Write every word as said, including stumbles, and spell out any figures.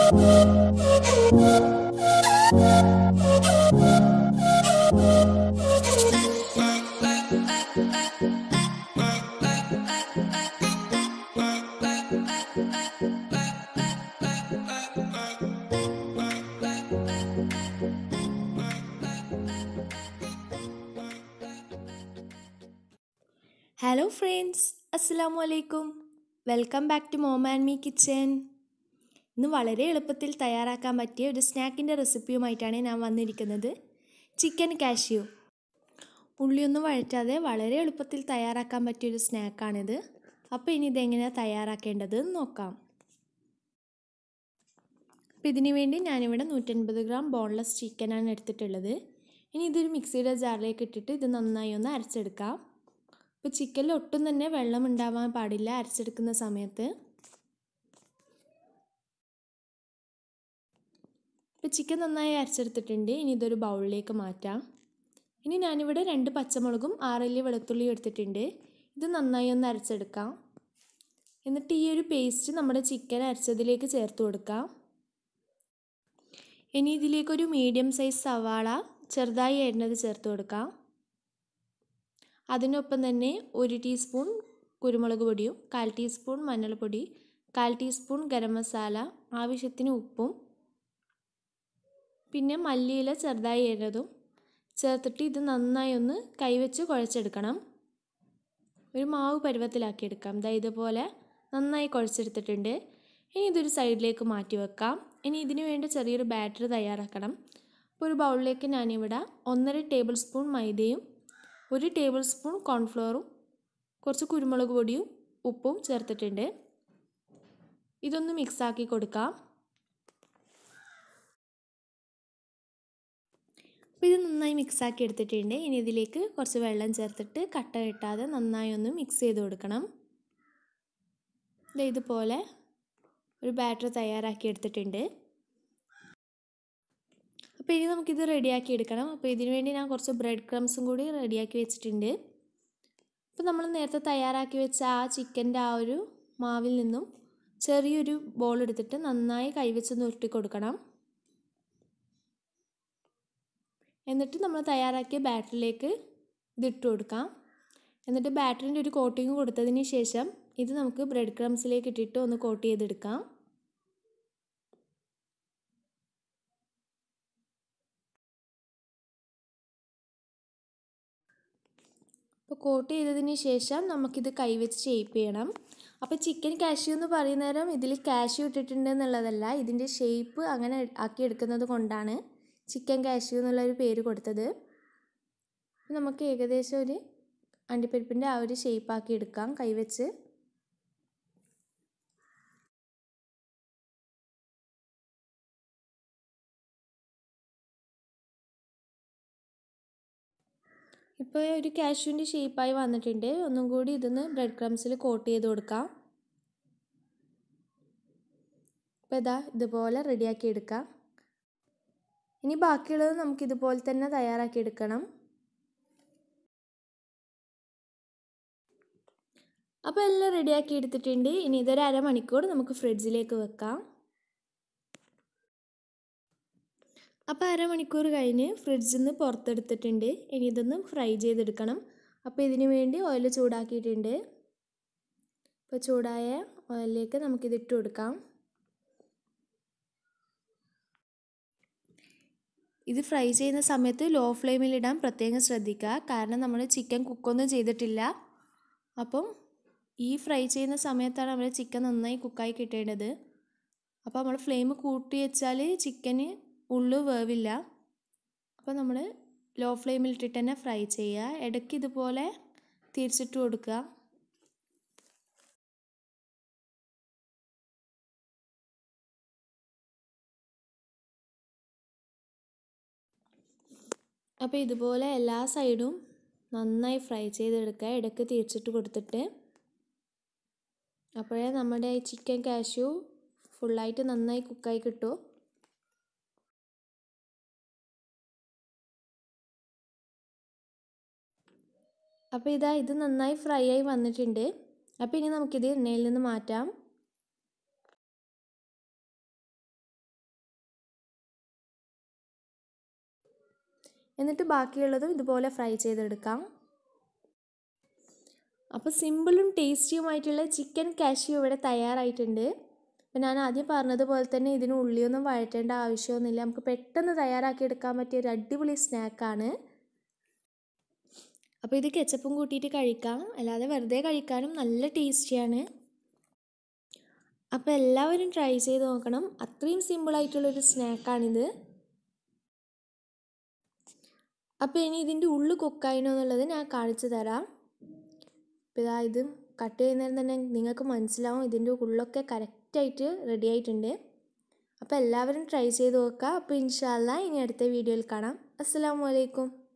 Hello friends, അസ്സലാമു അലൈക്കും. Welcome back to mom and me kitchen. ഇന്ന് വളരെ എളുപ്പത്തിൽ തയ്യാറാക്കാൻ പറ്റിയ ഒരു സ്നാക്കിൻ്റെ റെസിപ്പിയുമായിട്ടാണ് ഞാൻ വന്നിരിക്കുന്നത്. Chicken cashew. ഉള്ളിയൊന്നും വഴറ്റാതെ വളരെ എളുപ്പത്തിൽ തയ്യാറാക്കാൻ പറ്റിയൊരു സ്നാക്കാണിത്. അപ്പോൾ ഇനി ഇതെങ്ങനെയാണ് തയ്യാറാക്കേണ്ടത് എന്ന് നോക്കാം. അപ്പോൾ ഇതിനു വേണ്ടി ഞാനിവിടെ നൂറ്റൻപത് ഗ്രാം ബോൺലെസ് ചിക്കനാണ് എടുത്തിട്ടുള്ളത്. ഇനി ഇതൊരു മിക്സിയുടെ ജാറിലേക്ക് ഇട്ടിട്ട് ഇത് നന്നായി ഒന്ന് അരച്ചെടുക്കാം. അപ്പോൾ ചിക്കനിൽ ഒട്ടും തന്നെ വെള്ളം ഉണ്ടാവാൻ പാടില്ല അരച്ചെടുക്കുന്ന സമയത്ത്. ഇപ്പോൾ ചിക്കൻ നന്നായി അരച്ചെടുത്തിട്ടുണ്ട്. ഇനി ഇതൊരു ബൗളിലേക്ക് മാറ്റാം. ഇനി ഞാനിവിടെ രണ്ട് പച്ചമുളകും ആറല്ലി വെളുത്തുള്ളിയും എടുത്തിട്ടുണ്ട്. ഇത് നന്നായി ഒന്ന് അരച്ചെടുക്കാം. എന്നിട്ട് ഈ ഒരു പേസ്റ്റ് നമ്മുടെ ചിക്കൻ അരച്ചതിലേക്ക് ചേർത്ത് കൊടുക്കാം. ഇനി ഇതിലേക്കൊരു മീഡിയം സൈസ് സവാള ചെറുതായി അരിഞ്ഞത് ചേർത്ത് കൊടുക്കാം. അതിനൊപ്പം തന്നെ ഒരു ടീസ്പൂൺ കുരുമുളക് പൊടിയും കാൽ ടീസ്പൂൺ മഞ്ഞൾപ്പൊടി, കാൽ ടീസ്പൂൺ ഗരം മസാല, ആവശ്യത്തിന് ഉപ്പും പിന്നെ മല്ലിയില ചെറുതായി അരിഞ്ഞതും ചേർത്തിട്ട് ഇത് നന്നായി ഒന്ന് കൈവച്ച് കുഴച്ചെടുക്കണം. ഒരു മാവ് പരുവത്തിലാക്കിയെടുക്കാം. ദാ ഇതുപോലെ നന്നായി കുഴച്ചെടുത്തിട്ടുണ്ട്. ഇനി ഇതൊരു സൈഡിലേക്ക് മാറ്റി വെക്കാം. ഇനി ഇതിനു വേണ്ടി ചെറിയൊരു ബാറ്റർ തയ്യാറാക്കണം. അപ്പോൾ ഒരു ബൗളിലേക്ക് ഞാനിവിടെ ഒന്നര ടേബിൾ സ്പൂൺ മൈദയും ഒരു ടേബിൾ സ്പൂൺ കോൺഫ്ലോറും കുറച്ച് കുരുമുളക് പൊടിയും ഉപ്പും ചേർത്തിട്ടുണ്ട്. ഇതൊന്ന് മിക്സാക്കി കൊടുക്കാം. അപ്പോൾ ഇത് നന്നായി മിക്സാക്കി എടുത്തിട്ടുണ്ട്. ഇനി ഇതിലേക്ക് കുറച്ച് വെള്ളം ചേർത്തിട്ട് കട്ട കെട്ടാതെ നന്നായി ഒന്ന് മിക്സ് ചെയ്ത് കൊടുക്കണം. ഇതുപോലെ ഒരു ബാറ്റർ തയ്യാറാക്കി എടുത്തിട്ടുണ്ട്. അപ്പോൾ ഇനി നമുക്കിത് റെഡിയാക്കി എടുക്കണം. അപ്പോൾ ഇതിനു വേണ്ടി ഞാൻ കുറച്ച് ബ്രെഡ് ക്രംസും കൂടി റെഡിയാക്കി വെച്ചിട്ടുണ്ട്. അപ്പോൾ നമ്മൾ നേരത്തെ തയ്യാറാക്കി വെച്ച ആ ചിക്കൻ്റെ ആ ഒരു മാവിൽ നിന്നും ചെറിയൊരു ബോൾ എടുത്തിട്ട് നന്നായി കൈവച്ച് ഉരുട്ടി കൊടുക്കണം. എന്നിട്ട് നമ്മൾ തയ്യാറാക്കിയ ബാറ്ററിലേക്ക് ഇതിട്ട് കൊടുക്കാം. എന്നിട്ട് ബാറ്ററിൻ്റെ ഒരു കോട്ടിങ് കൊടുത്തതിന് ശേഷം ഇത് നമുക്ക് ബ്രെഡ് ക്രംസിലേക്ക് ഇട്ടിട്ട് ഒന്ന് കോട്ട് ചെയ്തെടുക്കാം. അപ്പോൾ കോട്ട് ചെയ്തതിന് ശേഷം നമുക്കിത് കൈവച്ച് ഷേപ്പ് ചെയ്യണം. അപ്പോൾ ചിക്കൻ കാഷ്യൂ എന്ന് പറയുന്ന നേരം ഇതിൽ കാഷ്യൂ ഇട്ടിട്ടുണ്ട് എന്നുള്ളതല്ല, ഇതിൻ്റെ ഷേപ്പ് അങ്ങനെ ആക്കി എടുക്കുന്നത് കൊണ്ടാണ് ചിക്കൻ കാഷ്യൂ എന്നുള്ളൊരു പേര് കൊടുത്തത്. നമുക്ക് ഏകദേശം ഒരു അണ്ടിപ്പരിപ്പിൻ്റെ ആ ഒരു ഷേപ്പ് ആക്കി എടുക്കാം കൈവച്ച്. ഇപ്പോൾ ഒരു കാഷ്യൂവിൻ്റെ ഷേപ്പായി വന്നിട്ടുണ്ട്. ഒന്നും കൂടി ഇതൊന്ന് ബ്രെഡ് ക്രംസിൽ കോട്ട് ചെയ്ത് കൊടുക്കാം. അപ്പോൾ ഇതാ ഇതുപോലെ റെഡിയാക്കി എടുക്കാം. ഇനി ബാക്കിയുള്ളത് നമുക്ക് ഇതുപോലെ തന്നെ തയ്യാറാക്കി എടുക്കണം. അപ്പോൾ എല്ലാം റെഡിയാക്കി എടുത്തിട്ടുണ്ട്. ഇനി ഇതൊരു അരമണിക്കൂർ നമുക്ക് ഫ്രിഡ്ജിലേക്ക് വെക്കാം. അപ്പോൾ അരമണിക്കൂർ കഴിഞ്ഞ് ഫ്രിഡ്ജിൽ നിന്ന് പുറത്തെടുത്തിട്ടുണ്ട്. ഇനി ഇതൊന്ന് ഫ്രൈ ചെയ്തെടുക്കണം. അപ്പോൾ ഇതിന് വേണ്ടി ഓയിൽ ചൂടാക്കിയിട്ടുണ്ട്. അപ്പോൾ ചൂടായ ഓയിലിലേക്ക് നമുക്കിതിട്ട് കൊടുക്കാം. ഇത് ഫ്രൈ ചെയ്യുന്ന സമയത്ത് ലോ ഫ്ലെയിമിലിടാൻ പ്രത്യേകം ശ്രദ്ധിക്കുക. കാരണം നമ്മൾ ചിക്കൻ കുക്കൊന്നും ചെയ്തിട്ടില്ല. അപ്പം ഈ ഫ്രൈ ചെയ്യുന്ന സമയത്താണ് നമ്മൾ ചിക്കൻ നന്നായി കുക്കായി കിട്ടേണ്ടത്. അപ്പോൾ നമ്മൾ ഫ്ലെയിം കൂട്ടി വെച്ചാൽ ചിക്കന് ഉള്ളു വേവില്ല. അപ്പോൾ നമ്മൾ ലോ ഫ്ലെയിമിലിട്ടിട്ട് തന്നെ ഫ്രൈ ചെയ്യുക. ഇടയ്ക്ക് ഇതുപോലെ തിരിച്ചിട്ട് കൊടുക്കുക. അപ്പോൾ ഇതുപോലെ എല്ലാ സൈഡും നന്നായി ഫ്രൈ ചെയ്തെടുക്കുക, ഇടയ്ക്ക് തിരിച്ചിട്ട് കൊടുത്തിട്ട്. അപ്പോഴേ നമ്മുടെ ഈ ചിക്കൻ കാഷ്യൂ ഫുള്ളായിട്ട് നന്നായി കുക്കായി കിട്ടും. അപ്പോൾ ഇതാ ഇത് നന്നായി ഫ്രൈ ആയി വന്നിട്ടുണ്ട്. അപ്പോൾ ഇനി നമുക്കിത് എണ്ണയിൽ നിന്ന് മാറ്റാം. എന്നിട്ട് ബാക്കിയുള്ളതും ഇതുപോലെ ഫ്രൈ ചെയ്തെടുക്കാം. അപ്പോൾ സിമ്പിളും ടേസ്റ്റിയുമായിട്ടുള്ള ചിക്കൻ കാഷ്യൂ ഇവിടെ തയ്യാറായിട്ടുണ്ട്. അപ്പോൾ ഞാൻ ആദ്യം പറഞ്ഞതുപോലെ തന്നെ ഇതിന് ഉള്ളിയൊന്നും വഴറ്റേണ്ട ആവശ്യമൊന്നുമില്ല. നമുക്ക് പെട്ടെന്ന് തയ്യാറാക്കി എടുക്കാൻ പറ്റിയ ഒരു അടിപൊളി സ്നാക്കാണ്. അപ്പോൾ ഇത് കെച്ചപ്പും കൂട്ടിയിട്ട് കഴിക്കാം, അല്ലാതെ വെറുതെ കഴിക്കാനും നല്ല ടേസ്റ്റിയാണ്. അപ്പോൾ എല്ലാവരും ട്രൈ ചെയ്ത് നോക്കണം. അത്രയും സിമ്പിളായിട്ടുള്ളൊരു സ്നാക്കാണിത്. അപ്പോൾ ഇനി ഇതിൻ്റെ ഉള്ളു കുക്കായിനോ എന്നുള്ളത് ഞാൻ കാണിച്ചു തരാം. അപ്പോൾ ഇതാ ഇത് കട്ട് ചെയ്യുന്നേരം തന്നെ നിങ്ങൾക്ക് മനസ്സിലാവും ഇതിൻ്റെ ഉള്ളൊക്കെ കറക്റ്റായിട്ട് റെഡി ആയിട്ടുണ്ട്. അപ്പോൾ എല്ലാവരും ട്രൈ ചെയ്ത് നോക്കുക. അപ്പോൾ ഇൻഷാ അല്ലാഹ് ഇനി അടുത്ത വീഡിയോയിൽ കാണാം. അസ്സലാമു അലൈക്കും.